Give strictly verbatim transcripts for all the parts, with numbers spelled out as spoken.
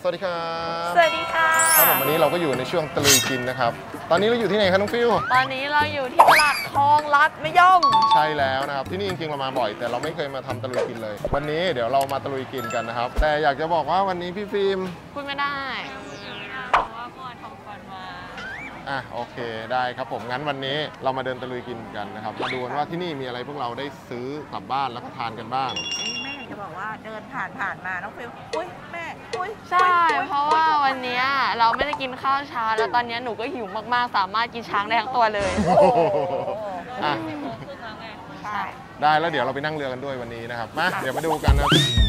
สวัสดีครับสวัสดีค่ะครับผมวันนี้เราก็อยู่ในช่วงตะลุยกินนะครับตอนนี้เราอยู่ที่ไหนครับน้องฟิวตอนนี้เราอยู่ที่ตลาดคลองลัดมะยมใช่แล้วนะครับที่นี่จริงๆเรามาบ่อยแต่เราไม่เคยมาทำตะลุยกินเลย วันนี้เดี๋ยวเรามาตะลุยกินกันนะครับแต่อยากจะบอกว่าวันนี้พี่ฟิล์มพูดไม่ได้เพราะว่าเมื่อวานทำฟันมาอ่ะโอเคได้ครับผมงั้นวันนี้เรามาเดินตะลุยกินกันนะครับมาดูกันว่าที่นี่มีอะไรพวกเราได้ซื้อกลับบ้านแล้วก็ทานกันบ้างแม่อยากจะบอกว่าเดินผ่านผ่านมาน้องฟิลอุ้ยแม่อุ้ยใช่เพราะว่าวันนี้เราไม่ได้กินข้าวเช้าแล้วตอนนี้หนูก็หิวมากๆสามารถกินช้างได้ทั้งตัวเลยอ่ะใช่ได้แล้วเดี๋ยวเราไปนั่งเรือกันด้วยวันนี้นะครับมาเดี๋ยวมาดูกันนะ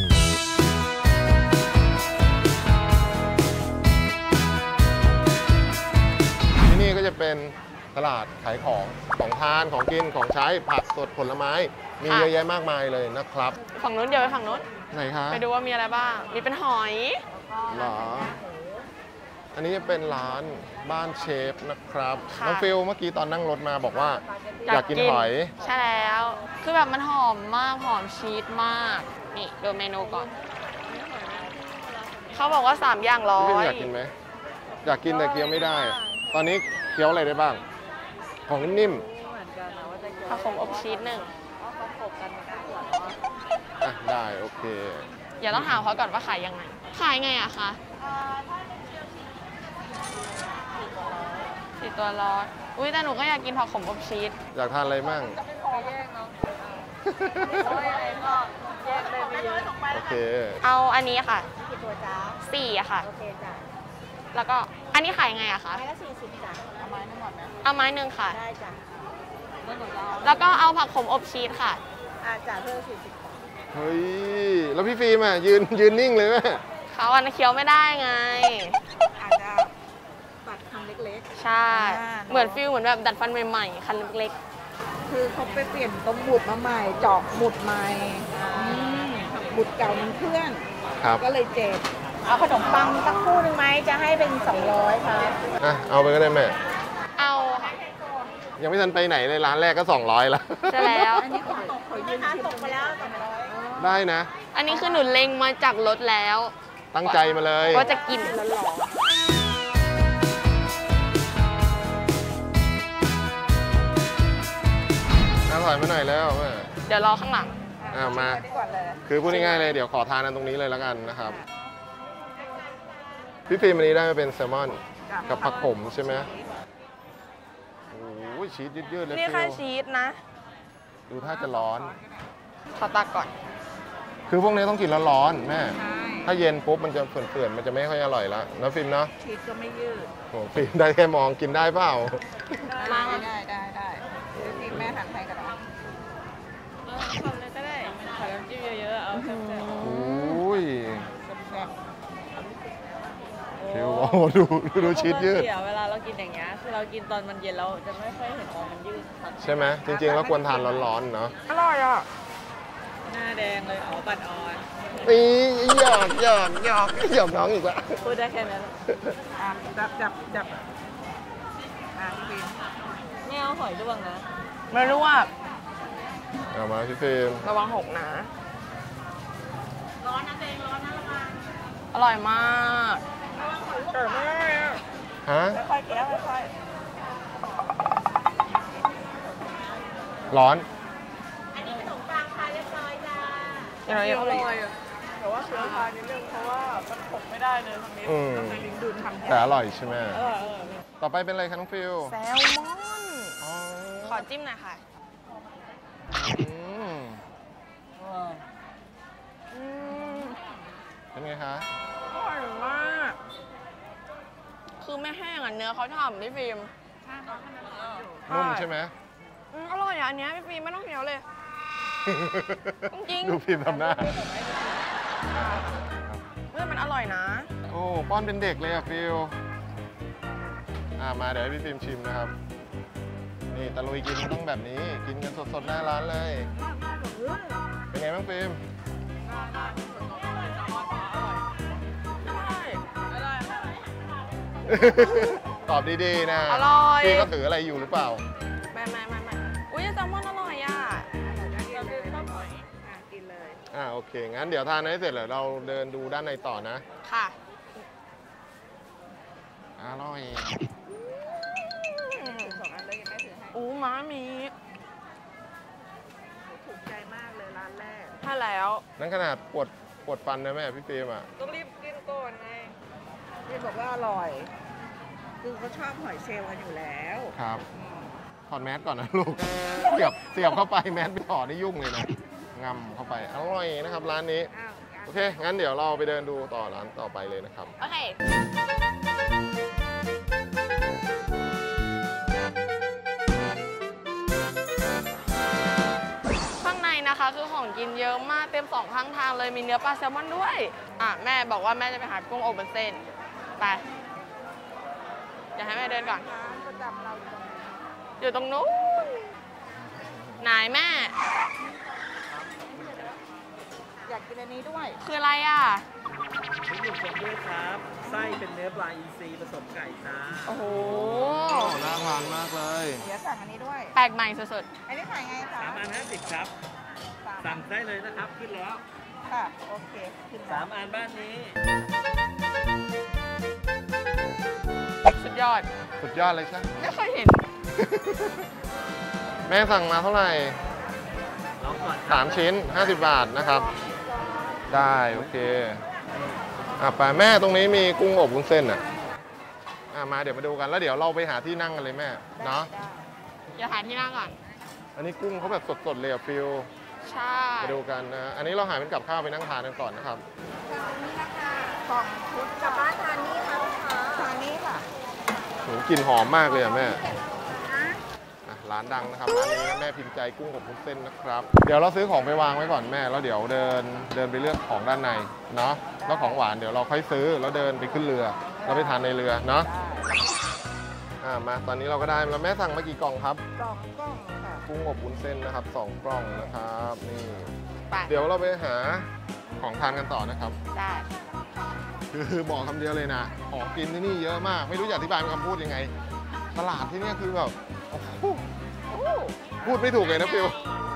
ที่นี่ก็จะเป็นตลาดขายของของทานของกินของใช้ผักสดผลไม้มีเยอะแยะมากมายเลยนะครับฝั่งนู้นเดี๋ยวไปฝั่งนู้นไหนคะไปดูว่ามีอะไรบ้างมีเป็นหอยหรออันนี้จะเป็นร้านบ้านเชฟนะครับน้องฟิลเมื่อกี้ตอนนั่งรถมาบอกว่าอยากกินหอยใช่แล้วคือแบบมันหอมมากหอมชีสมากนี่ดูเมนูก่อนเขาบอกว่าสามอย่างร้อยอยากกินไหมอยากกินแต่เคี้ยวไม่ได้ตอนนี้เคี้ยวอะไรได้บ้างของนิ่มผักขมอบชีสหนึ่งอ่ะได้โอเคอย่าต้องถามเขาก่อนว่าขายยังไงขายไงอะคะสี่ตัวร้อยอุ้ยแต่หนูก็อยากกินผักขมอบชีสอยากทานอะไรมั่งโอเคเอาอันนี้ค่ะกี่ตัวจ้าสี่อะค่ะโอเคจ้าแล้วก็อันนี้ขายไงอะคะไม้ละสี่สิบจ้ะเอาไม้หนึ่งหมดไหมเอาไม้หนึ่งค่ะได้จ้ะแล้วก็เอาผักขมอบชีสค่ะอาจ่าเพิ่มสี่สิบเฮ้ยแล้วพี่ฟิล์มอ่ะยืนยืนนิ่งเลยแม่เขาอันเคี้ยวไม่ได้ไงอาจจะตัดคำเล็กๆใช่เหมือนฟิลเหมือนแบบดัดฟันใหม่ๆคันเล็กๆคือเขาไปเปลี่ยนต้มหมุดมาใหม่เจาะหมุดใหม่หมุดเก่ามันเพื่อนก็เลยเจ็บเอาขนมปังสักคู่หนึ่งไหมจะให้เป็นสองร้อยค่ะอ่ะเอาไปก็ได้แม่เอายังไม่ทันไปไหนเลยร้านแรกก็สองร้อยแล้วใช่แล้วอันนี้ขอตกขอยืนชิมตกไปแล้วสองร้อยได้นะอันนี้คือหนูเล็งมาจากรถแล้วตั้งใจมาเลยว่าจะกินแล้วหรอน่าถอยมาหน่อยแล้วแม่เดี๋ยวรอข้างหลังอ่ามาคือพูดง่ายๆเลยเดี๋ยวขอทานกันตรงนี้เลยแล้วกันนะครับพี่ฟิล์มวันนี้ได้มาเป็นแซลมอนกับผักขมใช่ไหมโอ้ยชีสยืดๆเลยนี่แค่ชีสนะดูถ้าจะร้อนขอตักก่อนคือพวกนี้ต้องกินร้อนๆแม่ถ้าเย็นปุ๊บมันจะเปื่อนๆมันจะไม่ค่อยอร่อยแล้วนะฟิล์มเนาะชีสก็ไม่ยืดโอ้ฟิล์มได้แค่มองกินได้เปล่าได้ได้ได้ได้ฟิล์มแม่ทานไทยกันหรอทำเลยก็ได้ขอน้ำจิ้มเยอะๆเอาแซ่บๆโอ้ยฟิวดูดูชีสยืดเวลาเรากินอย่างเงี้ยคือเรากินตอนมันเย็นเราจะไม่ค่อยเห็นตอนมันยืดใช่ไหมจริงๆแล้วควรทานร้อนๆเนาะอร่อยอ่ะหน้าแดงเลยอ๋อบัดออนนี่หยอกหยอกหยอกหยอกน้องอีกแล้วพูดได้แค่นั้นจับจับจับอ่ะฟิล์มไม่เอาหอยด้วงนะไม่รู้ว่าเอามาพี่ฟิล์มระวังหกนะร้อนนะเองร้อนนะระวังอร่อยมากเกิดไม่ได้อ่ะฮะค่อยๆแก้วค่อยๆร้อนอันนี้ขนมปังทานเรียบร้อยจ้าอร่อยแต่ว่าเชื้อทานนิดนึงเพราะว่ามันขบไม่ได้เลยตรงนี้ต้องใช้ลิ้นดุนทำแต่อร่อยใช่ไหมต่อไปเป็นอะไรคะน้องฟิลแซลมอนขอจิ้มหน่อยค่ะเป็นไงคะอร่อยมากคือไม่แห้งอ่ะเนื้อเขาทำพี่ฟิล์มนุ่มใช่ไหมอร่อยอ่ะอันนี้พี่ฟิล์มไม่ต้องเคี้ยวเลยจริงดูฟิล์มทำหน้าเฮ้ยมันอร่อยนะโอ้ป้อนเป็นเด็กเลยอ่ะฟิลอ่ามาเดี๋ยวให้พี่ฟิล์มชิมนะครับนี่ตะลุยกินต้องแบบนี้กินกันสดๆหน้าร้านเลยเป็นไงบ้างฟิล์มตอบดีๆนะอร่อยพี่ก็ถืออะไรอยู่หรือเปล่าไม่ไม่ไม่ไม่อุ้ยแซลมอนอร่อยอ่ะกินเลยอ่าโอเคงั้นเดี๋ยวทานให้เสร็จแล้วเราเดินดูด้านในต่อนะค่ะอร่อยสองอันเลยยังไม่ถือให้อู้ม้ามีถูกใจมากเลยร้านแรกถ้าแล้วนั่นขนาดปวดปวดฟันนะแม่พี่ฟิล์มอ่ะต้องรีบกินก่อนไงพี่บอกว่าอร่อย คือเขาชอบหอยเชลล์กันอยู่แล้วครับถอดแมสก่อนนะลูก เสียบเสียบเข้าไปแมสไม่ถอดนี่ยุ่งเลยนะงำเข้าไปอร่อยนะครับร้านนี้อ้าวโอเค งั้นเดี๋ยวเราไปเดินดูต่อร้านต่อไปเลยนะครับโอเค ข้างในนะคะคือของกินเยอะมากเต็มสองข้างทางเลยมีเนื้อปลาแซลมอนด้วย อ่ะ แม่บอกว่าแม่จะไปหากุ้งอบวุ้นเส้น ไป อย่าให้แม่เดินก่อนร้านประจำเราอยู่ตรงไหนอยู่ตรงนู้นไหนแม่อยากกินอันนี้ด้วยคืออะไรอ่ะทุกอย่างด้วยครับ ไส้เป็นเนื้อปลาอินทรีผสมไก่จ้าโอ้โหน่าทานมากเลยเดี๋ยวสั่งอันนี้ด้วยแปลกใหม่สุดอันนี้ขายไงคะสามอันห้าสิบครับ สั่งได้เลยนะครับ ขึ้นแล้วค่ะ โอเคขึ้นสามอันบ้านนี้ๆ สุดยอดสุดยอดเลยใช่ไม่เคยเห็นแม่สั่งมาเท่าไหร่ลองก่อนสามชิ้น ห้าสิบบาทนะครับ ได้ โอเค อ่ะไปแม่ตรงนี้มีกุ้งอบวุ้นเส้นอ่ะอ่ะมาเดี๋ยวมาดูกันแล้วเดี๋ยวเราไปหาที่นั่งกันเลยแม่เนาะอย่าหาที่นั่งก่อนอันนี้กุ้งเขาแบบสดๆเลยอ่ะฟิลใช่ไปดูกันนะอันนี้เราหาเป็นกับข้าวไปนั่งทานกันก่อนนะครับนี่นะคะกล่องชุดกลับบ้านทานนี้ค่ะลูกค้าทานนี้ค่ะโหกลิ่นหอมมากเลยอ่ะแม่อ่ะร้านดังนะครับร้านนี้แม่พิมพ์ใจกุ้งอบวุ้นเส้นนะครับ เดี๋ยวเราซื้อของไปวางไว้ก่อนแม่แล้วเดี๋ยวเดินเดินไปเลือกของด้านในเนาะแล้วของหวานเดี๋ยวเราค่อยซื้อแล้วเดินไปขึ้นเรือแล้วไปทานในเรือเนาะอ่ามาตอนนี้เราก็ได้แล้วแม่สั่งมากี่กล่องครับสองกล่องค่ะกุ้งอบวุ้นเส้นนะครับสองกล่องนะครับนี่ไปเดี๋ยวเราไปหาของทานกันต่อนะครับได้คือบอกคำเดียวเลยนะของกินที่นี่เยอะมาก ไม่รู้จะอธิบายเป็นคำพูดยังไง ตลาดที่นี่คือแบบโอ้โหพูดไม่ถูกเลยนะฟิล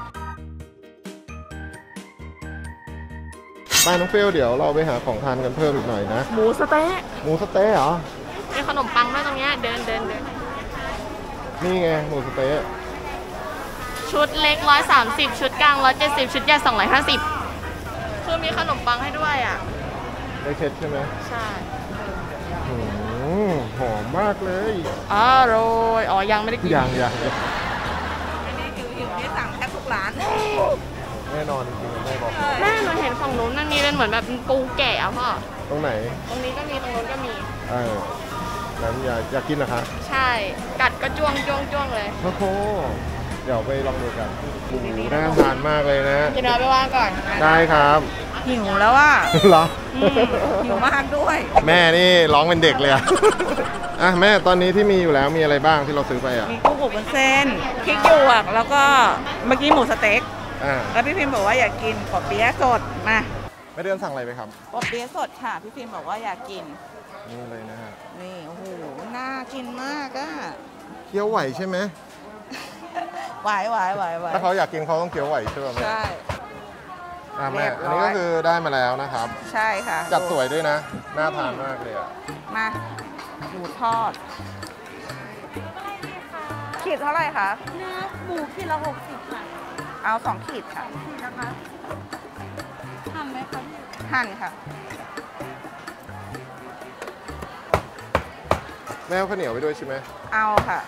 ไปน้องฟิลเดี๋ยวเราไปหาของทานกันเพิ่มอีกหน่อยนะหมูสเต๊ะหมูสเต๊ะเหรอมีขนมปังด้วยตรงเนี้ยเดินเดินเดินนี่ไงหมูสเต๊ะชุดเล็กร้อยสามสิบชุดกลางร้อยเจ็ดสิบชุดใหญ่สองร้อยห้าสิบคือมีขนมปังให้ด้วยอ่ะได้เช็ดใช่ไหมใช่อืมหอมมากเลยอร่อยอ๋อยังไม่ได้กินอย่างอย่างอันนี้หิวหิวนี่สั่งแทบทุกร้านแน่นอนจริงๆแม่บอกแม่หนูเห็นฝั่งนู้นมันมีเป็นเหมือนแบบปูแก่อะพ่อตรงไหนตรงนี้ก็มีตรงนู้นก็มีเออนั้นอยากอยากกินเหรอคะใช่ กัดก็จ้วงจ้วงจ้วงเลยโอ้โหเดี๋ยวไปลองดูกันหมูน่าทานมากเลยนะกินเอาไปวางก่อนได้ครับหิวแล้วว่าเหรอหิวมากด้วยแม่นี่ร้องเป็นเด็กเลยอะ อ่ะแม่ตอนนี้ที่มีอยู่แล้วมีอะไรบ้างที่เราซื้อไปอ่ะมีกุ้งอบวุ้นเส้นพริกหยวกแล้วก็เมื่อกี้หมูสเต็กอ่าแล้วพี่พิมพ์บอกว่าอยากกินปอเปี๊ยะสดมาแม่เดือนสั่งอะไรไปครับปอเปี๊ยะสดค่ะ พี่พิมพ์บอกว่าอยากกินนี่เลยนะฮะนี่โอ้โหน่ากินมากอะเคี้ยวไหวใช่ไหมไหวไหวไหวไหวถ้าเขาอยากกินเขาต้องเคี้ยวไหวใช่ไหมแม่ใช่อ่ะแม่เรียบอันร้อยนี้ก็คือได้มาแล้วนะครับใช่ค่ะจัดสวยด้วยนะน่าทานมากเลยอ่ะมาหมูทอดขีดเท่าไหร่คะเนื้อหมูขีดละหกสิบค่ะเอาสองขีดค่ะขีดนะคะทำไหมคะพี่หั่นค่ะแม่เอาข้าวเหนียวไปด้วยใช่ไหมเอาค่ะ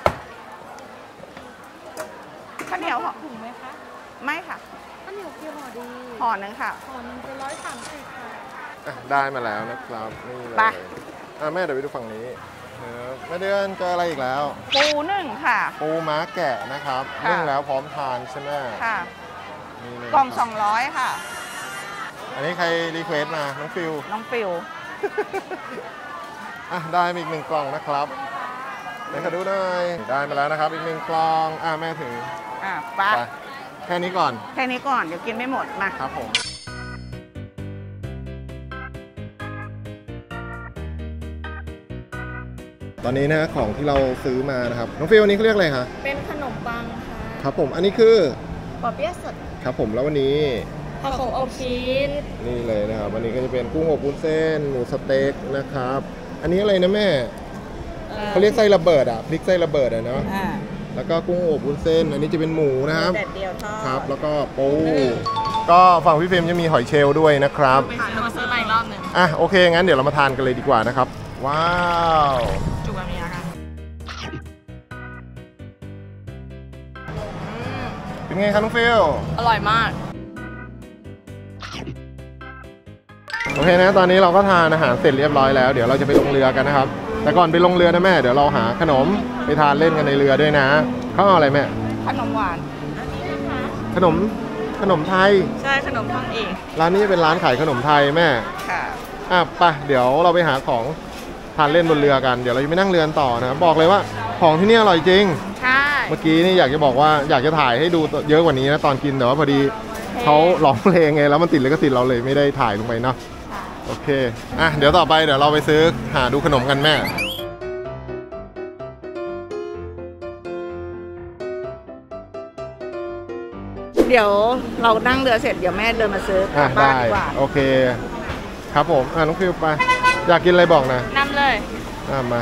ข้าวเหนียวห่อถุงไหมคะไม่ค่ะข้าวเหนียวเกี๊ยวห่อดีห่อหนึ่งค่ะห่อหนึ่งจะร้อยสามสิบค่ะอ่ะได้มาแล้วนะครับนี่เลยไปอ่ะแม่เดี๋ยวไปดูฝั่งนี้ครับแม่เดือนเจออะไรอีกแล้วปูหนึ่งค่ะปูม้าแกะนะครับค่ะนึ่งแล้วพร้อมทานใช่ไหมค่ะนี่เลยกล่องครับสองร้อยค่ะอันนี้ใครรีเควสต์มา น้องฟิวน้องฟิวอ่ะได้มาอีกหนึ่งกล่องนะครับไหนขอดูหน่อยได้มาแล้วนะครับ อีกหนึ่งกล่องอ่ะแม่ถืออ่ะไปไปแค่นี้ก่อนแค่นี้ก่อน เดี๋ยวกินไม่หมด มาครับผมตอนนี้นะของที่เราซื้อมานะครับน้องฟิวอันนี้เขาเรียกอะไรคะเป็นขนมปังค่ะครับผมอันนี้คือปอเปี๊ยะสดครับผมแล้ววันนี้ผักขมอบชีสนี่เลยนะครับวันนี้ก็จะเป็นกุ้งอบวุ้นเส้นหมูสเต็กนะครับ อันนี้อะไรนะแม่เขาเรียกไส้ระเบิดอ่ะพริกไส้ระเบิดอ่ะเนาะอ่าแล้วก็กุ้งอบวุ้นเส้น อันนี้จะเป็นหมูนะครับแดดเดียวทอดครับ แล้วก็ปูก็ฝั่งพี่เฟรมจะมีหอยเชลล์ด้วยนะครับจะมาซื้อใหม่อีกรอบหนึ่งอ่ะโอเคงั้นเดี๋ยวเรามาทานกันเลยดีกว่านะครับว้าวจุกแบบนี้ละกันเป็นไงครับน้องฟิลอร่อยมากโอเคนะตอนนี้เราก็ทานอาหารเสร็จเรียบร้อยแล้วเดี๋ยวเราจะไปลงเรือกันนะครับแต่ก่อนไปลงเรือนะแม่เดี๋ยวเราหาขนมไปทานเล่นกันในเรือด้วยนะเขาเอาอะไรแม่ขนมหวานขนมขนมไทยใช่ขนมทำเองร้านนี้เป็นร้านขายขนมไทยแม่ค่ะอ่ะไปเดี๋ยวเราไปหาของทานเล่นบนเรือกันเดี๋ยวเราจะไปนั่งเรือต่อนะบอกเลยว่าของที่นี่อร่อยจริงใช่เมื่อกี้นี่อยากจะบอกว่าอยากจะถ่ายให้ดูเยอะกว่านี้นะตอนกินแต่ว่าพอดีเขาร้องเพลงไงแล้วมันติดลิขสิทธิ์เราเลยไม่ได้ถ่ายลงไปเนาะโอเคอ่ะเดี๋ยวต่อไปเดี๋ยวเราไปซื้อหาดูขนมกันแม่เดี๋ยวเรานั่งเรือเสร็จเดี๋ยวแม่เดินมาซื้อกลัอ่ะบบ้านได้ดีกว่าโอเคครับผมอ่ะน้องฟิวไปอยากกินอะไรบอกนะนำเลยอ่ะมา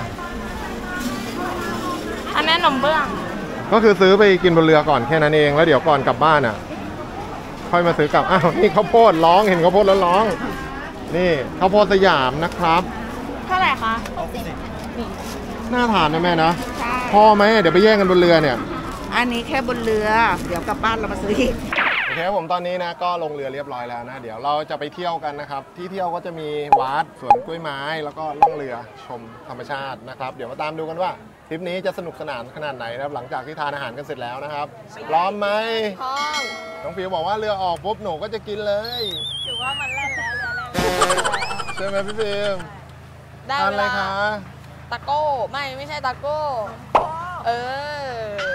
อันนี้ขนมเบื้องก็คือซื้อไปกินบนเรือก่อนแค่นั้นเองแล้วเดี๋ยวก่อนกลับบ้านอ่ะค่อยมาซื้อกลับอ้าวนี่ข้าวโพดร้องเห็นข้าวโพดแล้วร้องนี่ข้าวโพดสยามนะครับเท่าไหร่คะน่าทานนะแม่นะใช่พอไหมเดี๋ยวไปแย่งกันบนเรือเนี่ยอันนี้แค่บนเรือ เดี๋ยวกลับบ้านเรามาซื้ออีกโอเคครับผมตอนนี้นะก็ลงเรือเรียบร้อยแล้วนะเดี๋ยวเราจะไปเที่ยวกันนะครับที่เที่ยวก็จะมีวัดสวนกล้วยไม้แล้วก็ล่องเรือชมธรรมชาตินะครับเดี๋ยวมาตามดูกันว่าทริปนี้จะสนุกสนานขนาดไหนนะครับหลังจากที่ทานอาหารกันเสร็จแล้วนะครับพร้อมไหมพร้อมน้องฟิวบอกว่าเรือออกปุ๊บหนูก็จะกินเลยถือว่ามันแล่นแล้วเรือแล่นใช่ไหมพี่ฟิวได้ทานเวอะไรลาคะตะโก้ ไม่ไม่ใช่ตะโก้ เออ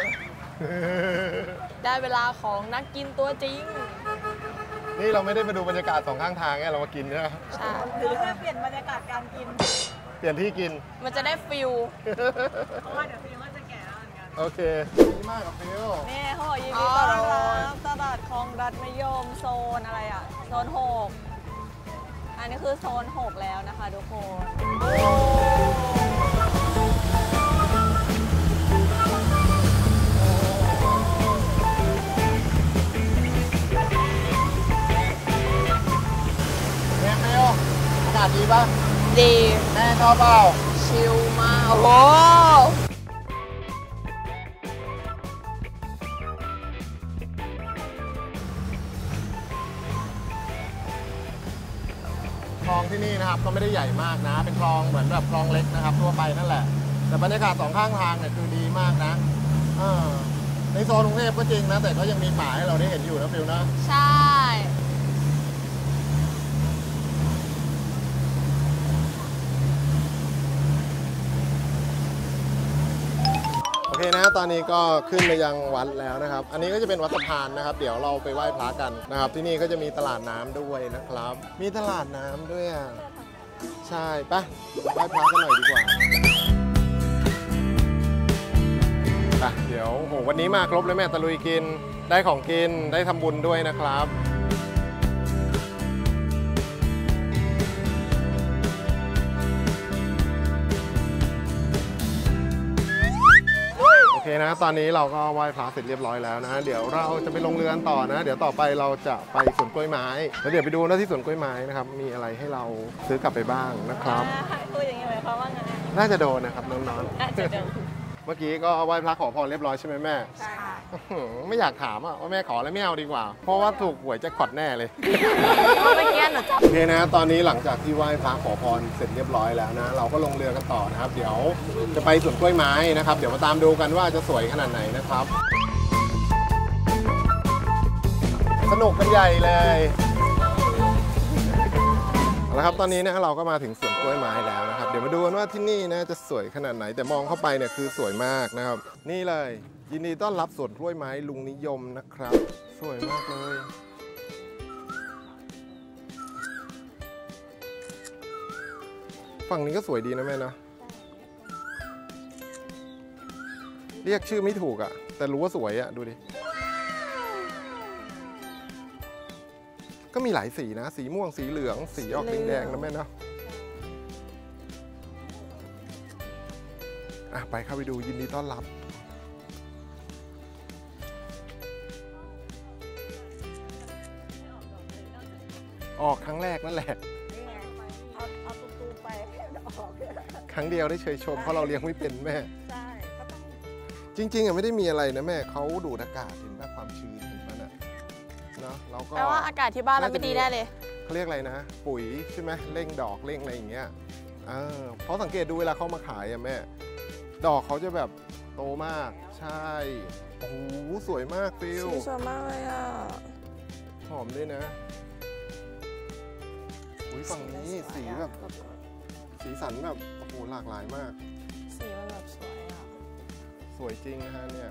ได้เวลาของนักกินตัวจริงนี่เราไม่ได้มาดูบรรยากาศสองข้างทางไงเรามากินนะใช่หรือจะเปลี่ยนบรรยากาศการกินเปลี่ยนที่กินมันจะได้ฟิลเพราะว่าเดี๋ยวพี่ว่าจะแก่แล้วเหมือนกันโอเคดีมากกับฟิวนี่เขาบอกยินดีต้อนรับตลาดคลองรัฐมยมโซนอะไรอ่ะ โซนหกอันนี้คือโซนหกแล้วนะคะทุกคนแม่ฟิวอากาศดีป่ะดีแม่ชอบเปล่าชิลมาก โอ้โหคลองที่นี่นะครับก็ไม่ได้ใหญ่มากนะ เป็นคลองเหมือนแบบคลองเล็กนะครับทั่วไปนั่นแหละ แต่บรรยากาศสองข้างทางเนี่ยคือดีมากนะเออในโซนกรุงเทพก็จริงนะ แต่ก็ยังมีป่าให้เราได้เห็นอยู่นะฟิวนะใช่โอเคนะตอนนี้ก็ขึ้นไปยังวัดแล้วนะครับ อันนี้ก็จะเป็นวัดสะพานนะครับ เดี๋ยวเราไปไหว้พระกันนะครับ ที่นี่ก็จะมีตลาดน้ำด้วยนะครับ มีตลาดน้ำด้วยอ่ะใช่ปะไหว้พระกันหน่อยดีกว่าไปเดี๋ยวโหวันนี้มาครบเลยแม่ตะลุยกินได้ของกินได้ทำบุญด้วยนะครับ โอเคนะตอนนี้เราก็ไหว้พระเสร็จเรียบร้อยแล้วนะ เดี๋ยวเราจะไปลงเรือกันต่อนะ เดี๋ยวต่อไปเราจะไปสวนกล้วยไม้แล้วเดี๋ยวไปดูนะที่สวนกล้วยไม้นะครับมีอะไรให้เราซื้อกลับไปบ้างนะครับพูดอย่างนี้หมายความว่าไงน่าจะโดนนะครับน้องน่าจะโดนๆ เมื่อกี้ก็ไหว้พระขอพรเรียบร้อยใช่ไหมแม่ใช่อื้อหือไม่อยากถามอะว่าแม่ขอแล้วไม่เอาดีกว่า เพราะว่าถูกหวยแจ็คพอตแน่เลยเมื่อกี้หนูจับโอเคนะตอนนี้หลังจากที่ไหว้พระขอพรเสร็จเรียบร้อยแล้วนะ เราก็ลงเรือกันต่อนะครับ เดี๋ยวจะไปสวนกล้วยไม้นะครับ เดี๋ยวมาตามดูกันว่าจะสวยขนาดไหนนะครับ สนุกกันใหญ่เลยเอาละครับตอนนี้นะเราก็มาถึงสวนกล้วยไม้แล้วนะครับ เดี๋ยวมาดูกันว่าที่นี่นะจะสวยขนาดไหน แต่มองเข้าไปเนี่ยคือสวยมากนะครับ นี่เลยยินดีต้อนรับสวนกล้วยไม้ลุงนิยมนะครับ สวยมากเลย ฝั่งนี้ก็สวยดีนะแม่นะเรียกชื่อไม่ถูกอะแต่รู้ว่าสวยอะดูดิก็มีหลายสีนะ สีม่วงสีเหลืองสีออกแดงๆนะแม่เนาะไปเข้าไปดูยินดีต้อนรับออกครั้งแรกนั่นแหละนี่ไงเอาเอาตูๆไปให้มันออกครั้งเดียวได้เชยชมเพราะเราเลี้ยงไม่เป็นแม่ใช่ก็ต้องจริงๆอ่ะไม่ได้มีอะไรนะแม่เขาดูดอากาศเห็นป่ะความชื้นเห็นป่ะน่ะเนาะเราก็แปลว่าอากาศที่บ้านเราไม่ดีแน่เลยเขาเรียกอะไรนะ ปุ๋ยใช่ไหมเร่งดอกเร่งอะไรอย่างเงี้ยเออเพราะสังเกตดูเวลาเขามาขายอะแม่ดอกเขาจะแบบโตมากใช่โอ้โหสวยมากฟิลสวยมากเลยอ่ะหอมด้วยนะอุ้ยฝั่งนี้สีแบบสีสันแบบโอ้โหหลากหลายมากสีมันแบบสวยอ่ะสวยจริงนะฮะเนี่ย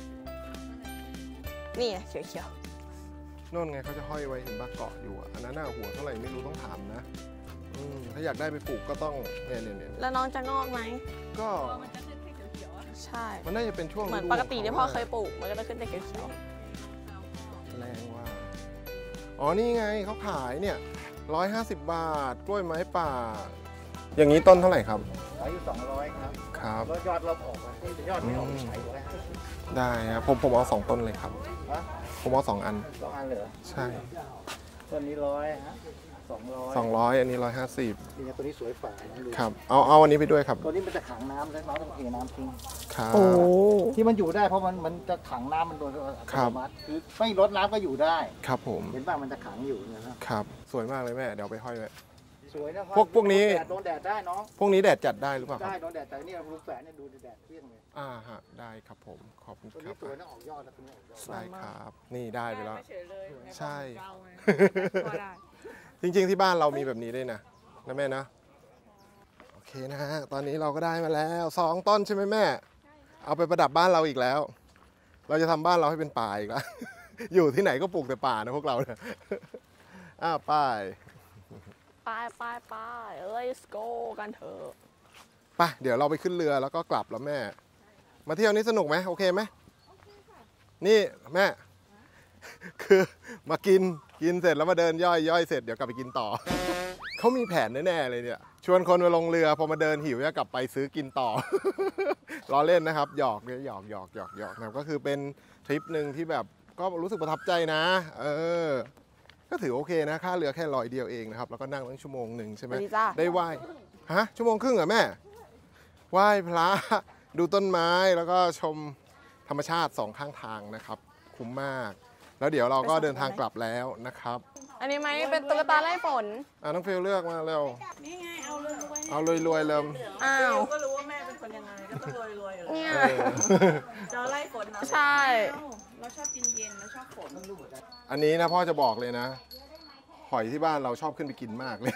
นี่ไงเขียวโน่นไงเขาจะห้อยไว้เห็นบ้าเกาะอยู่อะอันนั้นน่าหัวเท่าไหร่ไม่รู้ต้องถามนะอืมถ้าอยากได้ไปปลูกก็ต้องเนี่ยเนี่ยเนี่ยๆแล้วน้องจะงอกไหมก็ใช่มันน่าจะเป็นช่วงเหมือนฤดูปกติที่พ่อขงเคยปลูกมันก็จะขึ้นแต่เขียวแรงว่าอ๋อนี่ไงเขาขายเนี่ยร้อยห้าสิบบาทกล้วยไม้ป่า อย่างนี้ต้นเท่าไหร่ครับขายอยู่สองร้อยครับครับแล้วยอดเราออกมาที่ยอดไม่ออกใช้ร้อยห้าสิบได้ครับผมผมเอาสองต้นเลยครับฮะผมเอาสองอันสองอันเหรอใช่ตัวนี้ร้อยฮะสองร้อยสองร้อยอันนี้ร้อยห้าสิบนี่ตัวนี้สวยฝ่าดูครับเอาเอาอันนี้ไปด้วยครับตัวนี้มันจะขังน้ำแล้วน้องต้องเทน้ำทิ้งครับๆโอ้ที่มันอยู่ได้เพราะมันมันจะขังน้ำมันโดยอัตครัโนบมัติคือไม่ลดน้ำก็อยู่ได้ครับผมเห็นป่ะมันจะขังอยู่เนี่ยนะครับสวยมากเลยแม่เดี๋ยวเอาไปห้อยไว้สวยนะพวกพวกนี้โดแดดโดนแดดได้น้องพวกนี้แดดจัดได้หรือเปล่าคได้รับโดนแดดแต่นี่เราลูกแฝดเนี่ยดูแดดเที่ยงเลยอ่าฮะได้ครับผมขอบคุณตัวครันี้บสวยนะออกยอดแล้วตัวนี้ออกยอดได้ครับ นี่ได้ไปแล้วเฉยเลยใช่ก็ได้จริงๆที่บ้านเรามีแบบนี้ด้วยนะนะแม่นะโอเคนะฮะตอนนี้เราก็ได้มาแล้วสองต้นใช่ไหมแม่ เอาไปประดับบ้านเราอีกแล้ว เราจะทำบ้านเราให้เป็นป่าอีกแล้ว อยู่ที่ไหนก็ปลูกแต่ป่านะพวกเราเนี่ย อ้าวป้ายไปไปไป let's go กันเถอะไปเดี๋ยวเราไปขึ้นเรือแล้วก็กลับแล้วแม่ มาเที่ยวนี้สนุกไหมโอเคไหมนี่แม่ คือมากินกินเสร็จแล้วมาเดินย่อยย่อยเสร็จเดี๋ยวกลับไปกินต่อ เขามีแผนแน่ๆเลยเนี่ยชวนคนมาลงเรือพอมาเดินหิวจะกลับไปซื้อกินต่อ ล้อเล่นนะครับหยอกเนี่ยหยอกหยอกหยอกหยอกนะครับก็คือเป็นทริปหนึ่งที่แบบก็รู้สึกประทับใจนะ เออ ก็ถือโอเคนะค่าเรือแค่ร้อยเดียวเองนะครับแล้วก็นั่งตั้งชั่วโมงหนึ่งใช่ไหมดีจ้าได้ไหว้ฮะชั่วโมงครึ่งเหรอแม่ไหว้พระดูต้นไม้แล้วก็ชมธรรมชาติสองข้างทางนะครับคุ้มมาก แล้วเดี๋ยวเราก็เดินทางกลับแล้วนะครับอันนี้ไหมเป็นตุ๊กตาไล่ฝนอ่ะน้องฟิลเลือกมาเร็วนี่ไงเอาเลยรวยเอารวยๆเริ่มอ้าวก็รู้ว่าแม่เป็นคนยังไงก็ต้องรวยรวยอยู่แล้วเนี่ยเออจะเอาไล่ฝนนะใช่เราชอบกินเย็นเราชอบฝนอันนี้นะพ่อจะบอกเลยนะ หอยที่บ้านเราชอบขึ้นไปกินมากเลย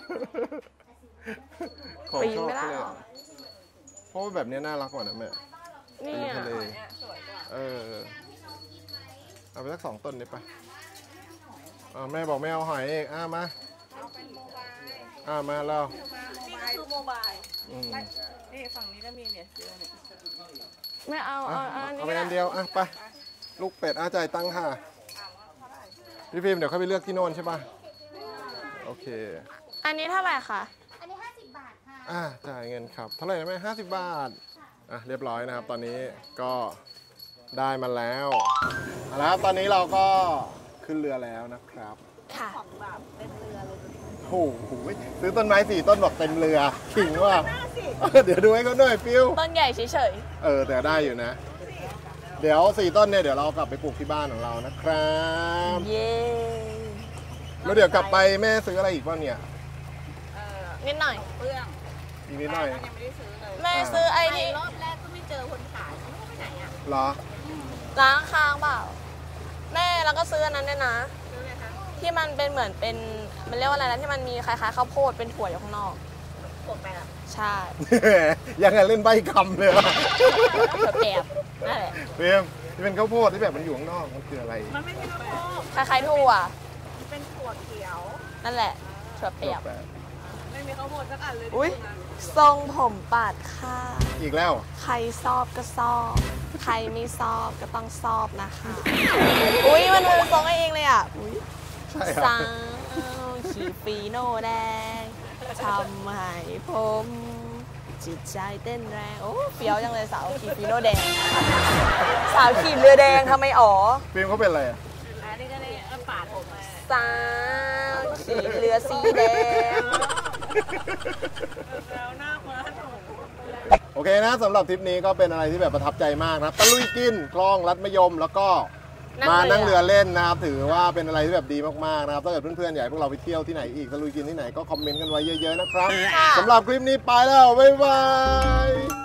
ของปีนชอบไม่ได้เลยหรอเพราะว่าแบบนี้น่ารักกว่านะแม่นี่เป็นอ่ะทะเลเออเอาไปสักสองต้นนี่ไปอ่าแม่บอกไม่เอาหอยเองอ่ามาอ่ามาแล้วนี่ก็คือโมบายอืมนี่ฝั่งนี้ก็มีเนี่ยเสื้อเนี่ยไม่เอาอ่ะเอาเอาอันเอานี้ไปก็อันได้เดียวอ่ะไปลูกเป็ดอาจ่ายตังค่ะพี่ฟิล์มเดี๋ยวเขาไปเลือกที่โน่นใช่ป่ะโอเคอันนี้เท่าไหร่คะอ่าจ่ายเงินครับเท่าไหร่นะแม่ห้าสิบบาทอ่ะเรียบร้อยนะครับ ตอนนี้ก็ได้มาแล้วเอาละครับตอนนี้เราก็ขึ้นเรือแล้วนะครับค่ะของแบบเป็นเรือเลยโอ้โหซื้อต้นไม้สี่ต้นบอกเต็มเรือขิงว่าเดี๋ยวดูให้เขาหน่อยฟิวต้นใหญ่เฉยเออแต่ได้อยู่นะ เดี๋ยวสี่ต้นเนี่ยเดี๋ยวเรากลับไปปลูกที่บ้านของเรานะครับๆ เย้แล้วเดี๋ยวกลับไปแม่ซื้ออะไรอีกบ้างเนี่ยเออนิดหน่อยเปลืองอีกนิดหน่อยยังไม่ได้ซื้อเลยแม่ซื้อไอ้ไปนี่รอบแรกก็ไม่เจอคนขายไม่รู้ไปไหนอ่ะเหรอล้างค้างเปล่า แม่แล้วก็ซื้ออันนั้นด้วยนะซื้อเลยคะที่มันเป็นเหมือนเป็นมันเรียกว่าอะไรนะที่มันมีคล้ายๆข้าวโพดเป็นถั่วอยู่ข้างนอกกดไปละใช่ยังไงเล่นใบคำเลยอะถั่วแปบนั่นแหละเฟรมที่เป็นข้าวโพดที่แบบมันอยู่ข้างนอกมันคืออะไรมันไม่ใช่ข้าวโพดคล้ายๆถั่วมันเป็นถั่วเขียวนั่นแหละถั่วแปบไม่มีข้าวโพดสักอันเลยอุ้ยทรงผมปาดข้างอีกแล้วใครชอบก็ชอบ ใครไม่ชอบก็ต้องชอบนะคะ อุ้ยมันเป็นทรงเองเลยอ่ะ อุ้ยใช่คสารับวขี่ฟีโนแดงทำให้ผม ชจิตใจเต้นแรงโอ้เฟี้ยวจังเลยสาวขี่ฟีโน่แดงสาวขี่เรือแดงทำไมอ๋อฟิล์มเขาเป็นอะไรอะอันนี้ก็เลยปาดผมมาสาวขี่เรือสีแดงแล้วหน้าเหมือนหนูโอเคนะสำหรับทริปนี้ก็เป็นอะไรที่แบบประทับใจมากนะตะลุยกินคลองลัดมะยมแล้วก็มานั่งเรือเล่นนะครับถือว่าเป็นอะไรที่แบบดีมากๆนะครับถ้าเกิดเพื่อนๆอยากให้พวกเราไปเที่ยวที่ไหนอีกตะลุยกินที่ไหนก็คอมเมนต์กันไว้เยอะๆนะครับสำหรับคลิปนี้ไปแล้วบ๊ายบาย